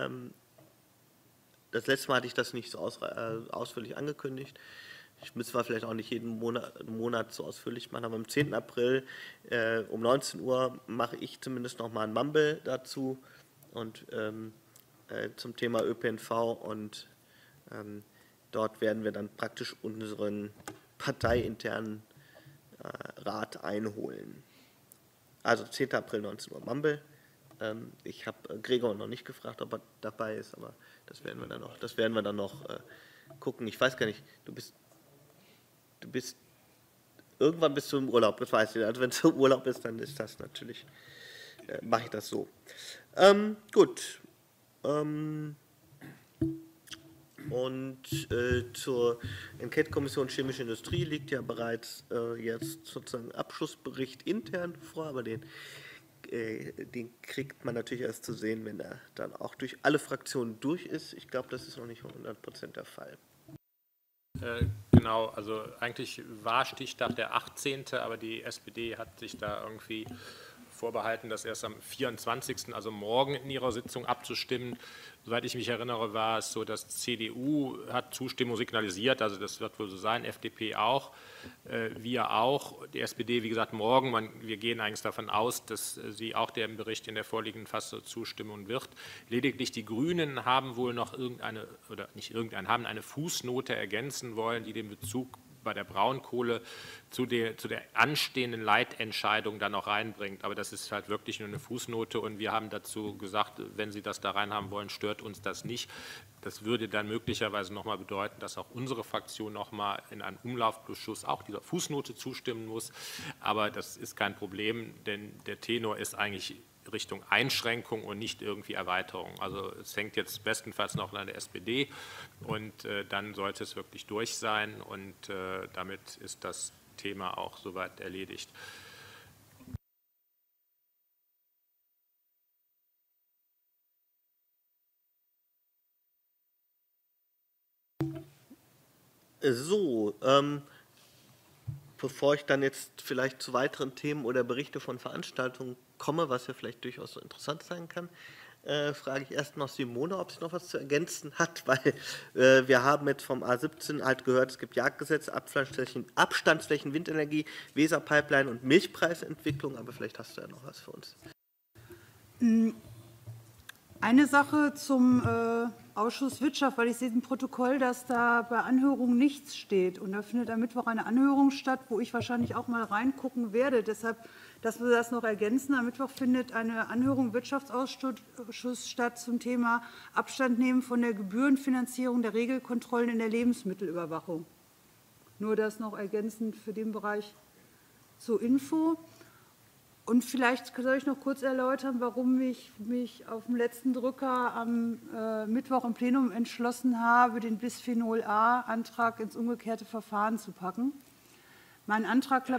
das letzte Mal hatte ich das nicht so ausführlich angekündigt, ich müsste zwar vielleicht auch nicht jeden Monat so ausführlich machen, aber am 10. April um 19 Uhr mache ich zumindest noch mal ein Mumble dazu und zum Thema ÖPNV und dort werden wir dann praktisch unseren parteiinternen Rat einholen. Also 10. April 19 Uhr Mumble. Ich habe Gregor noch nicht gefragt, ob er dabei ist, aber das werden wir dann noch gucken. Ich weiß gar nicht, du bist irgendwann bist du im Urlaub, das weißt du. Also wenn es im Urlaub ist, dann ist das natürlich, mache ich das so. Gut. Und zur Enquete-Kommission Chemische Industrie liegt ja bereits jetzt sozusagen Abschlussbericht intern vor, aber den kriegt man natürlich erst zu sehen, wenn er dann auch durch alle Fraktionen durch ist. Ich glaube, das ist noch nicht 100% der Fall. Genau, also eigentlich war Stichtag der 18., aber die SPD hat sich da irgendwie vorbehalten, das erst am 24., also morgen in ihrer Sitzung abzustimmen. Soweit ich mich erinnere, war es so, dass CDU hat Zustimmung signalisiert, also das wird wohl so sein, FDP auch, wir auch, die SPD, wie gesagt, morgen. Wir gehen eigentlich davon aus, dass sie auch dem Bericht in der vorliegenden Fassung zustimmen wird. Lediglich die Grünen haben wohl noch haben eine Fußnote ergänzen wollen, die den Bezug bei der Braunkohle zu der anstehenden Leitentscheidung dann noch reinbringt. Aber das ist halt wirklich nur eine Fußnote und wir haben dazu gesagt, wenn Sie das da reinhaben wollen, stört uns das nicht. Das würde dann möglicherweise nochmal bedeuten, dass auch unsere Fraktion nochmal in einem Umlaufbeschluss auch dieser Fußnote zustimmen muss. Aber das ist kein Problem, denn der Tenor ist eigentlich Richtung Einschränkung und nicht irgendwie Erweiterung. Also es hängt jetzt bestenfalls noch an der SPD und dann sollte es wirklich durch sein und damit ist das Thema auch soweit erledigt. So, bevor ich dann jetzt vielleicht zu weiteren Themen oder Berichte von Veranstaltungen komme, was ja vielleicht durchaus so interessant sein kann, frage ich erst noch Simone, ob sie noch was zu ergänzen hat, weil wir haben jetzt vom A17 halt gehört, es gibt Jagdgesetz, Abstandsflächen, Windenergie, Weserpipeline und Milchpreisentwicklung, aber vielleicht hast du ja noch was für uns. Eine Sache zum Ausschuss Wirtschaft, weil ich sehe im Protokoll, dass da bei Anhörungen nichts steht. Und da findet am Mittwoch eine Anhörung statt, wo ich wahrscheinlich auch mal reingucken werde. Deshalb, dass wir das noch ergänzen. Am Mittwoch findet eine Anhörung im Wirtschaftsausschuss statt zum Thema Abstand nehmen von der Gebührenfinanzierung der Regelkontrollen in der Lebensmittelüberwachung. Nur das noch ergänzend für den Bereich zur Info. Und vielleicht soll ich noch kurz erläutern, warum ich mich auf dem letzten Drücker am Mittwoch im Plenum entschlossen habe, den Bisphenol-A-Antrag ins umgekehrte Verfahren zu packen. Mein Antrag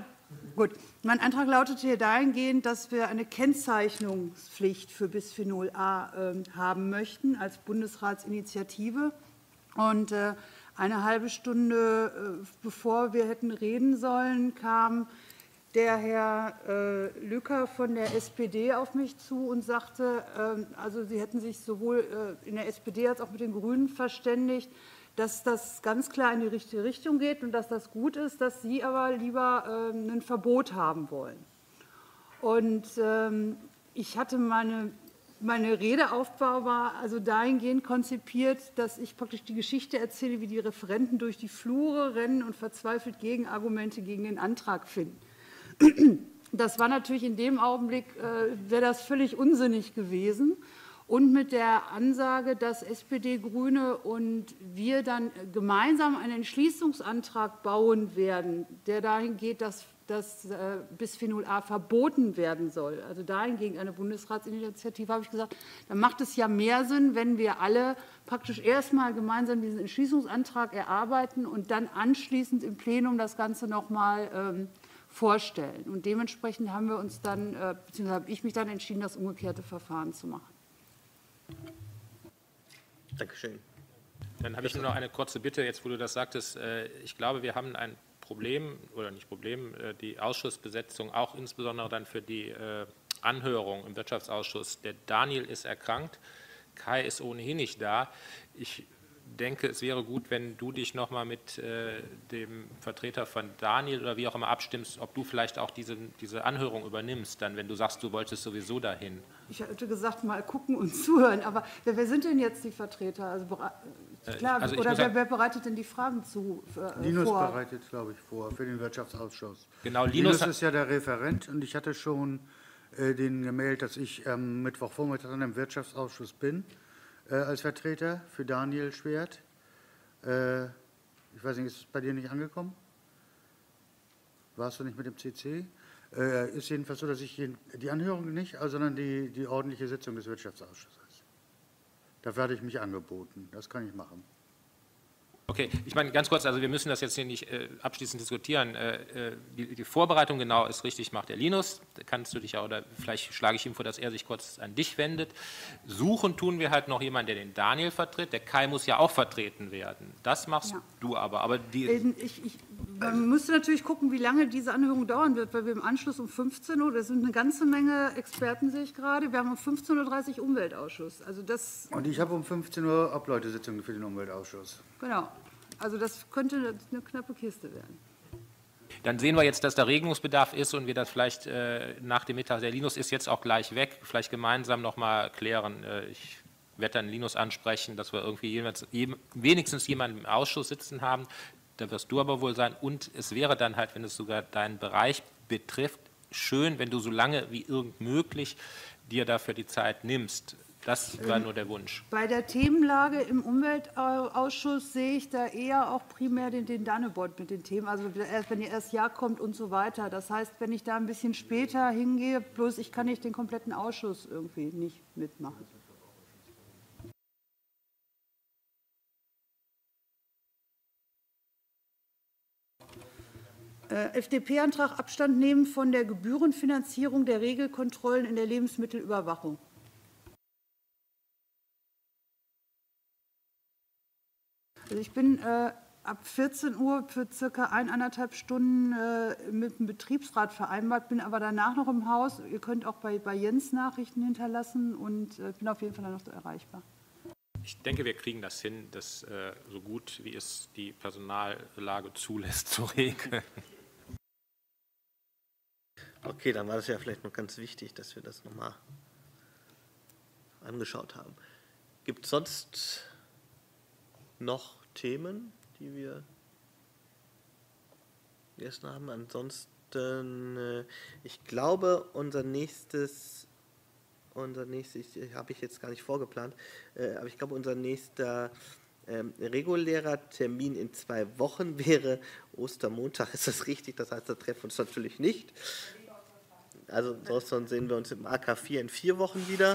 lautete hier dahingehend, dass wir eine Kennzeichnungspflicht für Bisphenol A haben möchten als Bundesratsinitiative. Und eine halbe Stunde bevor wir hätten reden sollen, kam der Herr Lücker von der SPD auf mich zu und sagte, also Sie hätten sich sowohl in der SPD als auch mit den Grünen verständigt, dass das ganz klar in die richtige Richtung geht und dass das gut ist, dass Sie aber lieber ein Verbot haben wollen. Und ich hatte meine Redeaufbau war also dahingehend konzipiert, dass ich praktisch die Geschichte erzähle, wie die Referenten durch die Flure rennen und verzweifelt Gegenargumente gegen den Antrag finden. Das war natürlich in dem Augenblick, wäre das völlig unsinnig gewesen. Und mit der Ansage, dass SPD, Grüne und wir dann gemeinsam einen Entschließungsantrag bauen werden, der dahin geht, dass Bisphenol A verboten werden soll, also dahingegen eine Bundesratsinitiative, habe ich gesagt, dann macht es ja mehr Sinn, wenn wir alle praktisch erstmal gemeinsam diesen Entschließungsantrag erarbeiten und dann anschließend im Plenum das Ganze noch mal vorstellen. Und dementsprechend haben wir uns dann, beziehungsweise habe ich mich dann entschieden, das umgekehrte Verfahren zu machen. Dankeschön. Dann habe ich nur noch eine kurze Bitte, jetzt wo du das sagtest. Ich glaube, wir haben ein Problem, oder nicht Problem, die Ausschussbesetzung, auch insbesondere dann für die Anhörung im Wirtschaftsausschuss. Der Daniel ist erkrankt, Kai ist ohnehin nicht da. Ich denke, es wäre gut, wenn du dich noch mal mit dem Vertreter von Daniel oder wie auch immer abstimmst, ob du vielleicht auch diese Anhörung übernimmst, dann, wenn du sagst, du wolltest sowieso dahin. Ich hatte gesagt, mal gucken und zuhören, aber wer sind denn jetzt die Vertreter? Also, klar, also oder wer bereitet denn die Fragen Linus vor? Bereitet, glaube ich, vor für den Wirtschaftsausschuss. Genau, Linus ist ja der Referent und ich hatte schon den gemeldet, dass ich am Mittwochvormittag im Wirtschaftsausschuss bin. Als Vertreter für Daniel Schwert. Ich weiß nicht, ist es bei dir nicht angekommen? Warst du nicht mit dem CC? Ist jedenfalls so, dass ich die Anhörung nicht, sondern die ordentliche Sitzung des Wirtschaftsausschusses. Dafür hatte ich mich angeboten. Das kann ich machen. Okay, ich meine ganz kurz, also wir müssen das jetzt hier nicht abschließend diskutieren. Die Vorbereitung genau ist richtig, macht der Linus. Da kannst du dich ja, oder vielleicht schlage ich ihm vor, dass er sich kurz an dich wendet. Suchen tun wir halt noch jemanden, der den Daniel vertritt. Der Kai muss ja auch vertreten werden. Das machst du aber Man müsste natürlich gucken, wie lange diese Anhörung dauern wird, weil wir im Anschluss um 15 Uhr, das sind eine ganze Menge Experten, sehe ich gerade, wir haben um 15.30 Uhr Umweltausschuss. Also das, Und ich habe um 15 Uhr Ableutesitzung für den Umweltausschuss. genau, also das könnte eine knappe Kiste werden. Dann sehen wir jetzt, dass da Regelungsbedarf ist und wir das vielleicht nach dem Mittag, der Linus ist jetzt auch gleich weg, vielleicht gemeinsam noch mal klären. Ich werde dann Linus ansprechen, dass wir irgendwie wenigstens jemanden im Ausschuss sitzen haben. Da wirst du aber wohl sein. Und es wäre dann halt, wenn es sogar deinen Bereich betrifft, schön, wenn du so lange wie irgend möglich dir dafür die Zeit nimmst. Das war nur der Wunsch. Bei der Themenlage im Umweltausschuss sehe ich da eher auch primär den Dannebot mit den Themen, also erst, wenn ihr erst Jahr kommt und so weiter. Das heißt, wenn ich da ein bisschen später hingehe, bloß ich kann nicht den kompletten Ausschuss irgendwie nicht mitmachen. FDP-Antrag Abstand nehmen von der Gebührenfinanzierung der Regelkontrollen in der Lebensmittelüberwachung. Also ich bin ab 14 Uhr für circa 1,5 Stunden mit dem Betriebsrat vereinbart, bin aber danach noch im Haus. Ihr könnt auch bei Jens Nachrichten hinterlassen und bin auf jeden Fall dann noch erreichbar. Ich denke, wir kriegen das hin, das so gut wie es die Personallage zulässt zu regeln. Okay, dann war das ja vielleicht noch ganz wichtig, dass wir das nochmal angeschaut haben. Gibt es sonst noch Themen, die wir erst haben? Ansonsten, ich glaube, unser nächstes habe ich jetzt gar nicht vorgeplant, aber ich glaube, unser nächster regulärer Termin in 2 Wochen wäre Ostermontag. Ist das richtig? Das heißt, da treffen wir uns natürlich nicht. Also sonst sehen wir uns im AK4 in 4 Wochen wieder.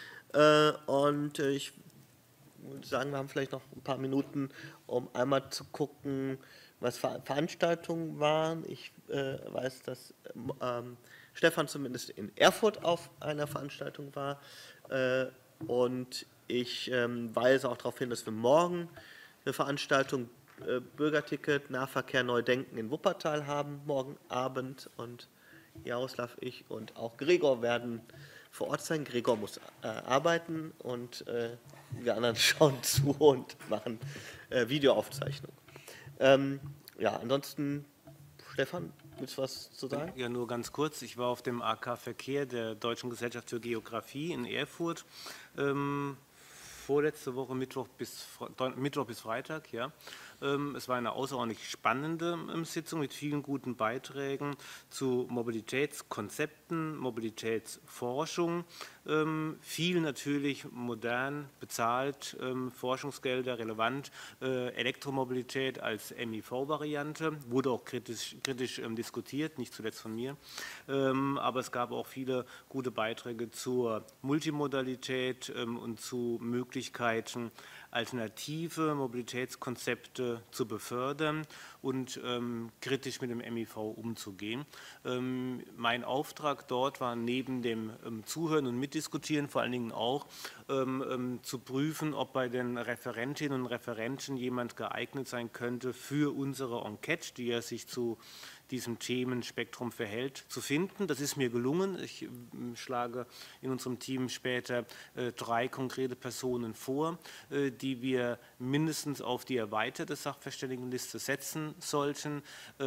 Und ich würde sagen, wir haben vielleicht noch ein paar Minuten, um einmal zu gucken, was Veranstaltungen waren. Ich weiß, dass Stefan zumindest in Erfurt auf einer Veranstaltung war. Und ich weise auch darauf hin, dass wir morgen eine Veranstaltung Bürgerticket, Nahverkehr, Neudenken in Wuppertal haben, morgen Abend. Und Jaroslav, ich und auch Gregor werden vor Ort sein. Gregor muss arbeiten und wir anderen schauen zu und machen Videoaufzeichnung. Ja, ansonsten, Stefan, willst du was zu sagen? Ja, nur ganz kurz. Ich war auf dem AK Verkehr der Deutschen Gesellschaft für Geografie in Erfurt. Vorletzte Woche Mittwoch bis Freitag, ja. Es war eine außerordentlich spannende Sitzung mit vielen guten Beiträgen zu Mobilitätskonzepten, Mobilitätsforschung, viel natürlich modern bezahlt, Forschungsgelder relevant, Elektromobilität als MIV-Variante, wurde auch kritisch diskutiert, nicht zuletzt von mir, aber es gab auch viele gute Beiträge zur Multimodalität und zu Möglichkeiten, alternative Mobilitätskonzepte zu befördern und kritisch mit dem MIV umzugehen. Mein Auftrag dort war neben dem Zuhören und Mitdiskutieren vor allen Dingen auch zu prüfen, ob bei den Referentinnen und Referenten jemand geeignet sein könnte für unsere Enquete, die ja sich zu diesem Themenspektrum verhält, zu finden. Das ist mir gelungen. Ich schlage in unserem Team später 3 konkrete Personen vor, die wir mindestens auf die erweiterte Sachverständigenliste setzen sollten.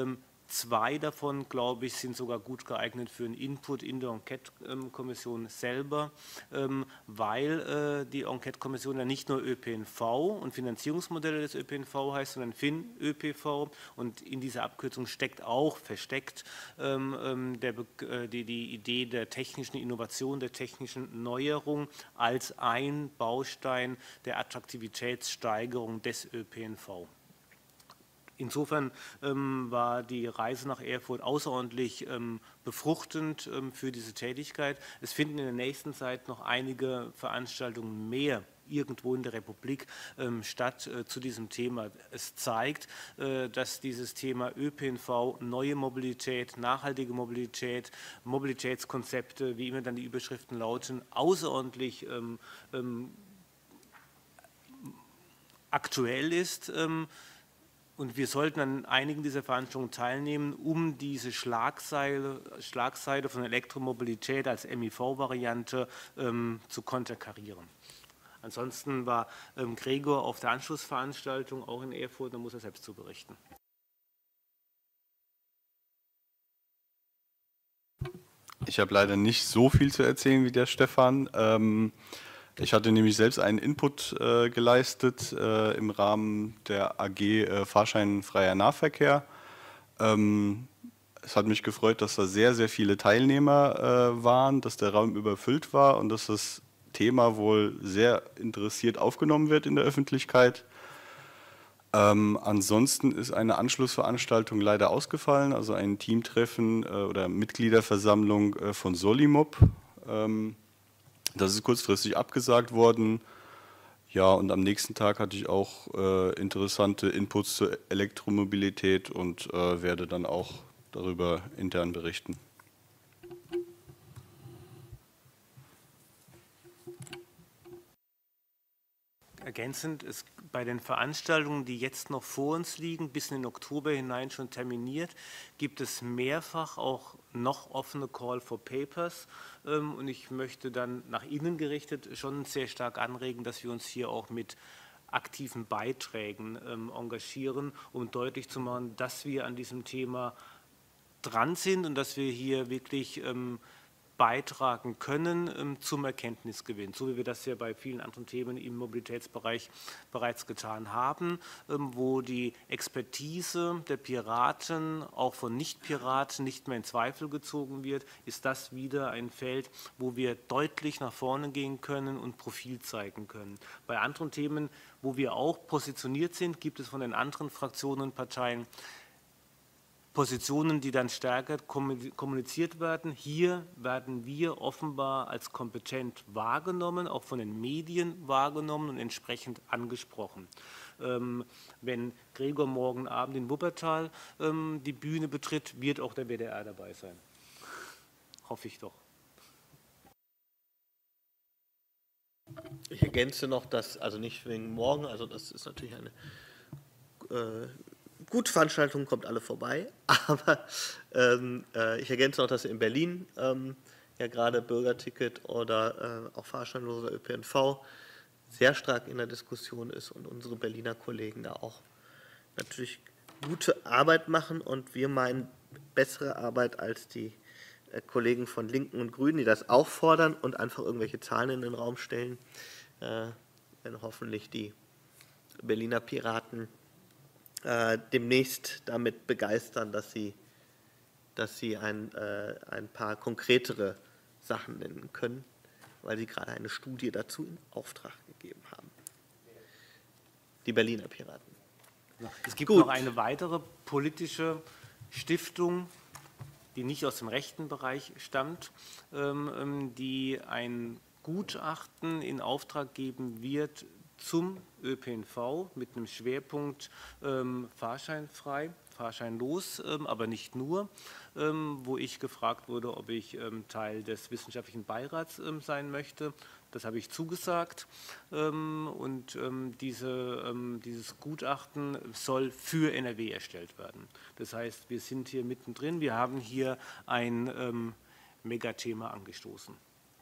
2 davon, glaube ich, sind sogar gut geeignet für einen Input in der Enquete-Kommission selber, weil die Enquete-Kommission ja nicht nur ÖPNV und Finanzierungsmodelle des ÖPNV heißt, sondern FinÖPV, und in dieser Abkürzung steckt auch versteckt die Idee der technischen Innovation, der technischen Neuerung als ein Baustein der Attraktivitätssteigerung des ÖPNV. Insofern war die Reise nach Erfurt außerordentlich befruchtend für diese Tätigkeit. Es finden in der nächsten Zeit noch einige Veranstaltungen mehr irgendwo in der Republik statt zu diesem Thema. Es zeigt, dass dieses Thema ÖPNV, neue Mobilität, nachhaltige Mobilität, Mobilitätskonzepte, wie immer dann die Überschriften lauten, außerordentlich aktuell ist. Und wir sollten an einigen dieser Veranstaltungen teilnehmen, um diese Schlagseite von Elektromobilität als MIV-Variante zu konterkarieren. Ansonsten war Gregor auf der Anschlussveranstaltung auch in Erfurt, da muss er selbst zu berichten. Ich habe leider nicht so viel zu erzählen wie der Stefan. Ich hatte nämlich selbst einen Input geleistet im Rahmen der AG Fahrscheinfreier Nahverkehr. Es hat mich gefreut, dass da sehr, sehr viele Teilnehmer waren, dass der Raum überfüllt war und dass das Thema wohl sehr interessiert aufgenommen wird in der Öffentlichkeit. Ansonsten ist eine Anschlussveranstaltung leider ausgefallen, also ein Teamtreffen oder Mitgliederversammlung von Solimob. Das ist kurzfristig abgesagt worden. Ja, und am nächsten Tag hatte ich auch interessante Inputs zur Elektromobilität und werde dann auch darüber intern berichten. Ergänzend ist bei den Veranstaltungen, die jetzt noch vor uns liegen, bis in den Oktober hinein schon terminiert, gibt es mehrfach auch noch offene Call for Papers. Und ich möchte dann nach innen gerichtet schon sehr stark anregen, dass wir uns hier auch mit aktiven Beiträgen engagieren, um deutlich zu machen, dass wir an diesem Thema dran sind und dass wir hier wirklich beitragen können zum Erkenntnisgewinn, so wie wir das ja bei vielen anderen Themen im Mobilitätsbereich bereits getan haben, wo die Expertise der Piraten, auch von Nicht-Piraten, nicht mehr in Zweifel gezogen wird, ist das wieder ein Feld, wo wir deutlich nach vorne gehen können und Profil zeigen können. Bei anderen Themen, wo wir auch positioniert sind, gibt es von den anderen Fraktionen und Parteien Positionen, die dann stärker kommuniziert werden. Hier werden wir offenbar als kompetent wahrgenommen, auch von den Medien wahrgenommen und entsprechend angesprochen. Wenn Gregor morgen Abend in Wuppertal die Bühne betritt, wird auch der WDR dabei sein. Hoffe ich doch. Ich ergänze noch, dass, also nicht wegen morgen, also das ist natürlich eine gute Veranstaltung, kommt alle vorbei, aber ich ergänze noch, dass in Berlin ja gerade Bürgerticket oder auch fahrscheinloser ÖPNV sehr stark in der Diskussion ist und unsere Berliner Kollegen da auch natürlich gute Arbeit machen und wir meinen bessere Arbeit als die Kollegen von Linken und Grünen, die das auch fordern und einfach irgendwelche Zahlen in den Raum stellen, wenn hoffentlich die Berliner Piraten demnächst damit begeistern, dass sie ein paar konkretere Sachen nennen können, weil sie gerade eine Studie dazu in Auftrag gegeben haben. Die Berliner Piraten. Es gibt noch eine weitere politische Stiftung, die nicht aus dem rechten Bereich stammt, die ein Gutachten in Auftrag geben wird zum ÖPNV mit einem Schwerpunkt fahrscheinfrei, fahrscheinlos, aber nicht nur, wo ich gefragt wurde, ob ich Teil des wissenschaftlichen Beirats sein möchte. Das habe ich zugesagt und dieses Gutachten soll für NRW erstellt werden. Das heißt, wir sind hier mittendrin, wir haben hier ein Megathema angestoßen.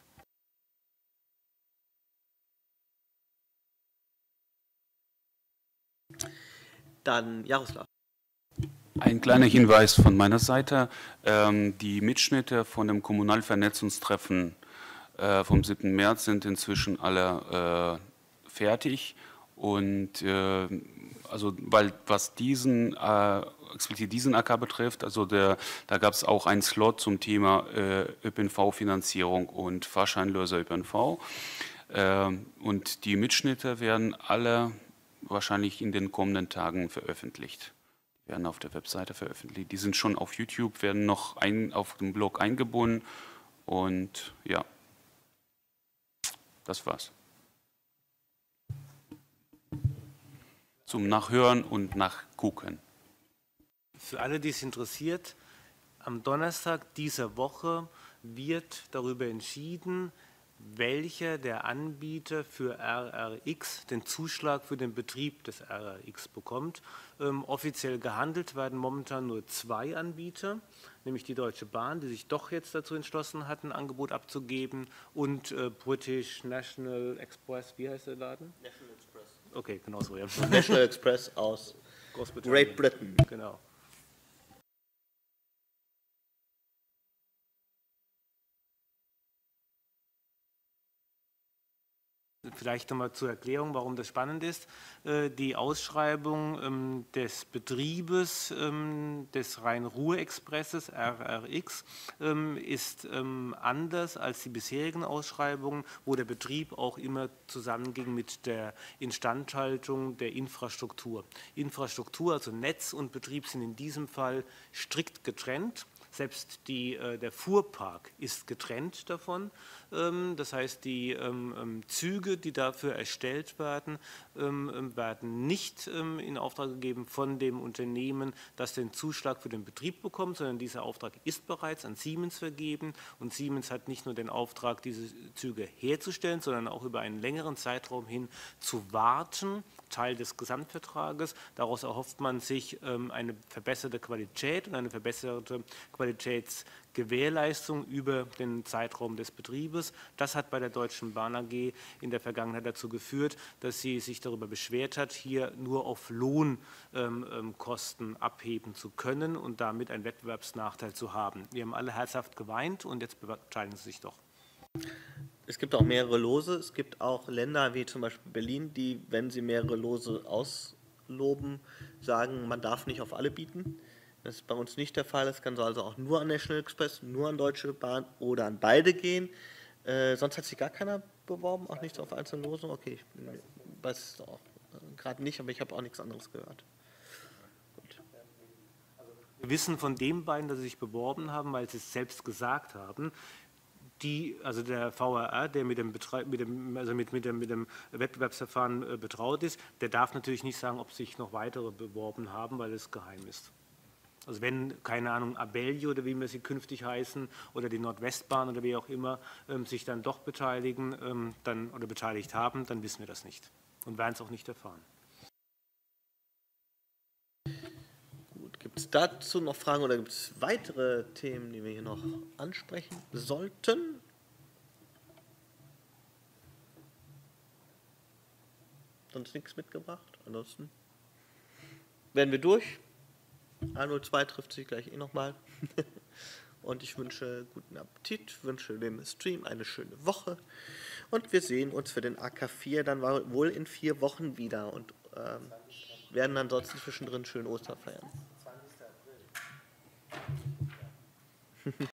Dann Jaroslav. Ein kleiner Hinweis von meiner Seite. Die Mitschnitte von dem Kommunalvernetzungstreffen vom 7. März sind inzwischen alle fertig. Und also, weil was explizit diesen AK betrifft, also da gab es auch einen Slot zum Thema ÖPNV-Finanzierung und fahrscheinloser ÖPNV. Und die Mitschnitte werden alle wahrscheinlich in den kommenden Tagen veröffentlicht. Die werden auf der Webseite veröffentlicht. Die sind schon auf YouTube, werden noch auf dem Blog eingebunden. Und ja, das war's. zum Nachhören und Nachgucken. Für alle, die es interessiert, am Donnerstag dieser Woche wird darüber entschieden, welcher der Anbieter für RRX den Zuschlag für den Betrieb des RRX bekommt. Offiziell gehandelt werden momentan nur 2 Anbieter, nämlich die Deutsche Bahn, die sich doch jetzt dazu entschlossen hat, ein Angebot abzugeben, und British National Express, wie heißt der Laden? National Express. Okay, genau so, ja. National Express aus Great Britain. Genau. Vielleicht nochmal zur Erklärung, warum das spannend ist. Die Ausschreibung des Betriebes des Rhein-Ruhr-Expresses, RRX, ist anders als die bisherigen Ausschreibungen, wo der Betrieb auch immer zusammenging mit der Instandhaltung der Infrastruktur. Infrastruktur, also Netz und Betrieb, sind in diesem Fall strikt getrennt. Selbst der Fuhrpark ist getrennt davon. Das heißt, die Züge, die dafür erstellt werden, werden nicht in Auftrag gegeben von dem Unternehmen, das den Zuschlag für den Betrieb bekommt, sondern dieser Auftrag ist bereits an Siemens vergeben. Und Siemens hat nicht nur den Auftrag, diese Züge herzustellen, sondern auch über einen längeren Zeitraum hin zu warten, Teil des Gesamtvertrages. Daraus erhofft man sich eine verbesserte Qualität und eine verbesserte Qualitätsgewährleistung über den Zeitraum des Betriebes. Das hat bei der Deutschen Bahn AG in der Vergangenheit dazu geführt, dass sie sich darüber beschwert hat, hier nur auf Lohnkosten abheben zu können und damit einen Wettbewerbsnachteil zu haben. Wir haben alle herzhaft geweint und jetzt beteiligen sie sich doch. Es gibt auch mehrere Lose. Es gibt auch Länder wie zum Beispiel Berlin, die, wenn sie mehrere Lose ausloben, sagen, man darf nicht auf alle bieten. Das ist bei uns nicht der Fall. Es kann so also auch nur an National Express, nur an Deutsche Bahn oder an beide gehen. Sonst hat sich gar keiner beworben, auch nichts auf einzelne Losen. Okay, ich weiß es auch gerade nicht, aber ich habe auch nichts anderes gehört. Gut. Wir wissen von den beiden, dass sie sich beworben haben, weil sie es selbst gesagt haben. Also der VRR, der mit dem Wettbewerbsverfahren betraut ist, der darf natürlich nicht sagen, ob sich noch weitere beworben haben, weil es geheim ist. Also wenn, keine Ahnung, Abellio oder wie wir sie künftig heißen oder die Nordwestbahn oder wie auch immer sich dann doch beteiligen oder beteiligt haben, dann wissen wir das nicht und werden es auch nicht erfahren. Gibt es dazu noch Fragen oder gibt es weitere Themen, die wir hier noch ansprechen sollten? Sonst nichts mitgebracht. Ansonsten werden wir durch. A02 trifft sich gleich nochmal. Und ich wünsche guten Appetit, wünsche dem Stream eine schöne Woche. Und wir sehen uns für den AK4 dann wohl in 4 Wochen wieder und werden ansonsten zwischendrin schön Ostern feiern.